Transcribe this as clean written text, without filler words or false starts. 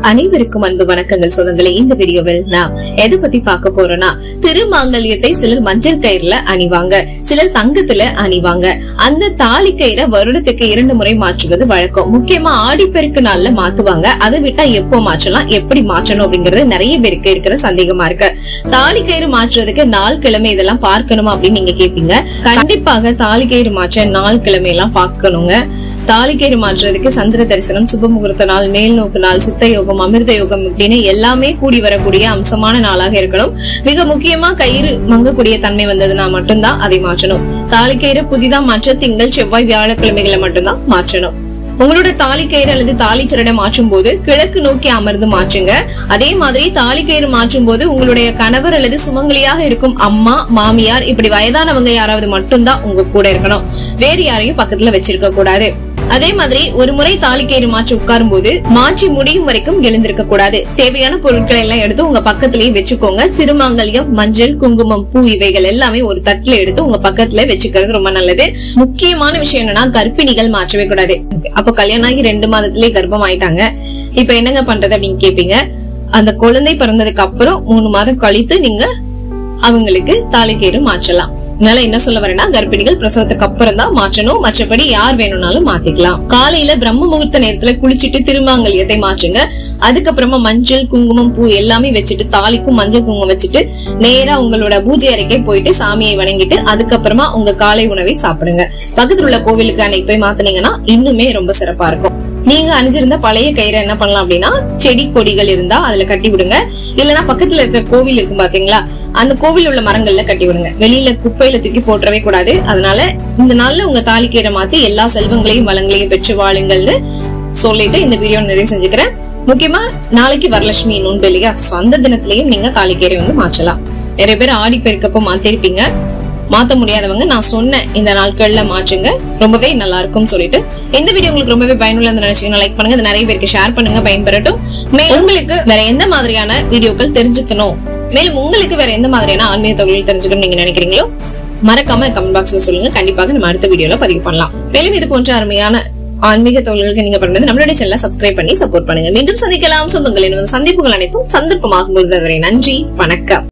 அனைவருக்கும் அன்பு வணக்கங்கள் சொந்தங்களே. இந்த வீடியோவில் நாம் எதை பத்தி பார்க்க போறோம்னா, திருமாங்கல்யத்தை சிலர் மஞ்சள் கயிறுல அணிவாங்க, சிலர் தங்கத்துல அணிவாங்க. அந்த தாலி கயிறை வருடத்துக்கு 2 முறை மாற்றுவது வழக்கம். முக்கியமா ஆடிப்பெருக்கு நாள்ல மாத்துவாங்க. அதை விட்டா எப்போ மாற்றலாம், எப்படி மாற்றணும் அப்படிங்கறது நிறைய பேருக்கு இருக்கிற சந்தேகமா இருக்கு. தாலி கயிறு மாற்றுறதுக்கு நாள் கிழமை இதெல்லாம் பார்க்கணுமா அப்படின்னு நீங்க கேப்பீங்க. கண்டிப்பாக தாலி கயிறு மாற்ற நாள் கிழமை எல்லாம் பார்க்கணுங்க. தாலி கயிறு மாற்றுறதுக்கு சந்திர தரிசனம், சுப முகூர்த்த நாள், மேல் நோக்கு நாள், சித்த யோகம், அமிர்த யோகம் இப்படின்னு எல்லாமே கூடி வரக்கூடிய அம்சமான நாளாக இருக்கணும். மிக முக்கியமா கயிறு மங்கக்கூடிய தன்மை வந்ததுன்னா மட்டும்தான் அதை மாற்றணும். தாலி கயிறு புதிதா மாற்ற திங்கள், செவ்வாய், வியாழக்கிழமைகளை மட்டும்தான் மாற்றணும். உங்களோட தாலி கயிறு அல்லது தாலி சரடை மாற்றும் போது கிழக்கு நோக்கி அமர்ந்து மாற்றுங்க. அதே மாதிரி தாலி கயிறு மாற்றும் போது உங்களுடைய கணவர் அல்லது சுமங்கலியாக இருக்கும் அம்மா, மாமியார் இப்படி வயதானவங்க யாராவது மட்டும்தான் உங்க கூட இருக்கணும். வேறு யாரையும் பக்கத்துல வச்சிருக்க கூடாது. அதே மாதிரி ஒரு முறை தாலி கயிறு மாற்றி உட்காரும் போது மாற்றி முடியும் வரைக்கும் எழுந்திருக்க கூடாது. தேவையான பொருட்களை எல்லாம் எடுத்து உங்க பக்கத்திலேயே வச்சுக்கோங்க. திருமாங்கல்யம், மஞ்சள், குங்குமம், பூ இவைகள் எல்லாமே ஒரு தட்டுல எடுத்து உங்க பக்கத்துல வச்சுக்கிறது ரொம்ப நல்லது. முக்கியமான விஷயம் என்னன்னா, கர்ப்பிணிகள் மாற்றவே கூடாது. அப்ப கல்யாணம் ஆகி 2 மாதத்திலேயே கர்ப்பம் ஆயிட்டாங்க, இப்ப என்னங்க பண்றது அப்படின்னு கேப்பீங்க. அந்த குழந்தை பிறந்ததுக்கு அப்புறம் 3 மாதம் கழித்து நீங்க அவங்களுக்கு தாலி கயிறு மாற்றலாம். அதனால என்ன சொல்ல வரேன்னா, கர்ப்பிணிகள் பிரசவத்துக்கு அப்புறம் தான் மாற்றணும். மற்றபடி யார் வேணும்னாலும் மாத்திக்கலாம். காலையில பிரம்ம முகூர்த்த நேரத்துல குளிச்சுட்டு திருமாங்கல்யத்தை மாற்றுங்க. அதுக்கப்புறமா மஞ்சள், குங்குமம், பூ எல்லாமே வச்சுட்டு, தாலிக்கும் மஞ்சள் குங்குமம் வச்சுட்டு நேரா உங்களோட பூஜை அறைக்கே போயிட்டு சாமியை வணங்கிட்டு அதுக்கப்புறமா உங்க காலை உணவை சாப்பிடுங்க. பக்கத்துல உள்ள கோவிலுக்கு அன்னைக்கு போய் மாத்தினீங்கன்னா இன்னுமே ரொம்ப சிறப்பா இருக்கும். நீங்க அணிஞ்சிருந்த பழைய கயிறை என்ன பண்ணலாம் அப்படின்னா, செடி கொடிகள் இருந்தா அதுல கட்டி விடுங்க. இல்லன்னா பக்கத்துல இருக்கிற கோவில் இருக்கும் பாத்தீங்களா, அந்த கோவில் உள்ள மரங்கள்ல கட்டி விடுங்க. வெளியில குப்பையில தூக்கி போட்டவே கூடாது. அதனால இந்த நாள்ல உங்க தாலி கயிறை மாத்தி எல்லா செல்வங்களையும் வளங்களையும் பெற்று வாழுங்கள்னு சொல்லிட்டு இந்த வீடியோ நிறைவு செஞ்சுக்கிறேன். முக்கியமா நாளைக்கு வரலட்சுமி நோன்பு இல்லையா, அந்த தினத்திலயும் நீங்க தாலி கயிறை மாற்றலாம். நிறைய பேர் ஆடி பெருக்கப்ப மாத்திருப்பீங்க. மாத்த முடியாதவங்க நான் சொன்ன இந்த நாட்கள்ல மாற்றுங்க, ரொம்பவே நல்லா இருக்கும் சொல்லிட்டு இந்த வீடியோ உங்களுக்கு ரொம்பவே பயனுள்ள நினைச்சீங்கன்னா லைக் பண்ணுங்க, நிறைய பேருக்கு ஷேர் பண்ணுங்க, பயன்பெறட்டும். மேலும் உங்களுக்கு வேற எந்த மாதிரியான வீடியோக்கள் தெரிஞ்சுக்கணும், மேலும் உங்களுக்கு வேற எந்த மாதிரியான ஆன்மீக தகவல்கள் தெரிஞ்சுக்கணும் நீங்க நினைக்கிறீங்களோ மறக்காம கமெண்ட் பாக்ஸ்ல சொல்லுங்க. கண்டிப்பாக நம்ம அடுத்த வீடியோல பதிவு பண்ணலாம். மேலும் இது போன்ற அருமையான ஆன்மீக தகவல்களுக்கு நீங்க பண்ணுறது நம்மளுடைய சேனலை சப்ஸ்கிரைப் பண்ணி சப்போர்ட் பண்ணுங்க. மீண்டும் சந்திக்கலாம் சொந்தங்களின் சந்திப்புகள் அனைத்தும் சந்தர்ப்பமாகும் பொழுது. நன்றி, வணக்கம்.